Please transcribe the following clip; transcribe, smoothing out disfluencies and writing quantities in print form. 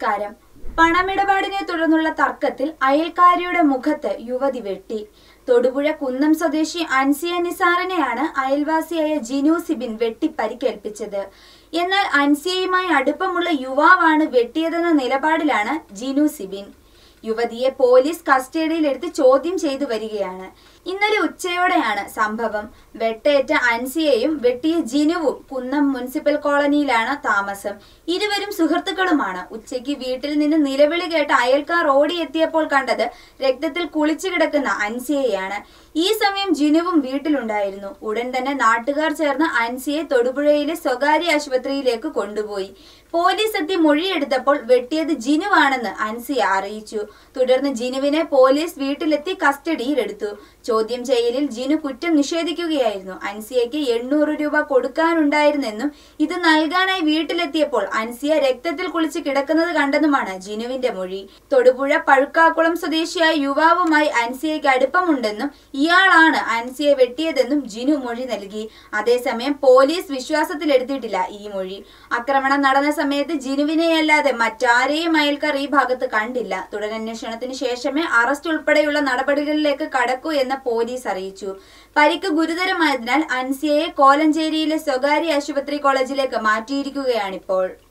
നമസ്കാരം. പണമിടപാടിനെ തുടർന്നുള്ള തർക്കത്തിൽ അയൽക്കാരിയുടെ മുഖത്ത് യുവതി വെട്ടി. തൊടുപുഴ കുന്നം സ്വദേശി അൻസിയ നിസാറിനെയാണ് അയൽവാസിയായ ജിനു സിബിൻ വെട്ടി പരിക്കേൽപ്പിച്ചത്. എന്നാൽ അൻസിയയുമായി അടുപ്പമുള്ള യുവാവാണ് വെട്ടിയതെന്ന നിലപാടിലാണ് ജിനു സിബിൻ. യുവതിയെ പോലീസ് കസ്റ്റഡിയിലെടുത്ത് ചോദ്യം ചെയ്തു വരികയാണ്. ഇന്നലെ ഉച്ചയോടെയാണ് സംഭവം. വെട്ടേറ്റ അൻസിയയും വെട്ടിയ ജിനുവും കുന്നം മുനിസിപ്പൽ കോളനിയിലാണ് താമസം. ഇരുവരും സുഹൃത്തുക്കളുമാണ്. ഉച്ചയ്ക്ക് വീട്ടിൽ നിന്ന് നിലവിളി കേട്ട അയൽക്കാർ ഓടിയെത്തിയപ്പോൾ കണ്ടത് രക്തത്തിൽ കുളിച്ചു കിടക്കുന്ന അൻസിയയാണ്. ഈ സമയം ജിനുവും വീട്ടിലുണ്ടായിരുന്നു. ഉടൻ തന്നെ നാട്ടുകാർ ചേർന്ന് അൻസിയെ തൊടുപുഴയിലെ സ്വകാര്യ ആശുപത്രിയിലേക്ക് കൊണ്ടുപോയി. പോലീസ് എത്തി മൊഴിയെടുത്തപ്പോൾ വെട്ടിയത് ജിനുവാണെന്ന് അൻസിയ അറിയിച്ചു. തുടർന്ന് ജിനുവിനെ പോലീസ് വീട്ടിലെത്തി കസ്റ്റഡിയിലെടുത്തു. ചോദ്യം ചെയ്യലിൽ ജിനു കുറ്റം നിഷേധിക്കുകയായിരുന്നു. അൻസിയയ്ക്ക് 800 രൂപ കൊടുക്കാനുണ്ടായിരുന്നെന്നും ഇത് നൽകാനായി വീട്ടിലെത്തിയപ്പോൾ അൻസിയ രക്തത്തിൽ കുളിച്ച് കിടക്കുന്നത് കണ്ടെന്നുമാണ് ജിനുവിന്റെ മൊഴി. തൊടുപുഴ പഴുക്കാക്കുളം സ്വദേശിയായ യുവാവുമായി അൻസിയയ്ക്ക് അടുപ്പമുണ്ടെന്നും ഇയാളാണ് അൻസിയെ വെട്ടിയതെന്നും ജിനു മൊഴി നൽകി. അതേസമയം പോലീസ് വിശ്വാസത്തിലെടുത്തിട്ടില്ല ഈ മൊഴി. ആക്രമണം നടന്ന സമയത്ത് ജിനുവിനെയല്ലാതെ മറ്റാരെയും അയൽക്കാർ ഈ ഭാഗത്ത് കണ്ടില്ല. തുടരന്വേഷണത്തിന് ശേഷമേ അറസ്റ്റ് ഉൾപ്പെടെയുള്ള നടപടികളിലേക്ക് കടക്കൂ എന്ന് പോലീസ് അറിയിച്ചു. പരിക്ക് ഗുരുതരമായതിനാൽ അൻസിയയെ കോലഞ്ചേരിയിലെ സ്വകാര്യ ആശുപത്രി കോളേജിലേക്ക് മാറ്റിയിരിക്കുകയാണിപ്പോൾ.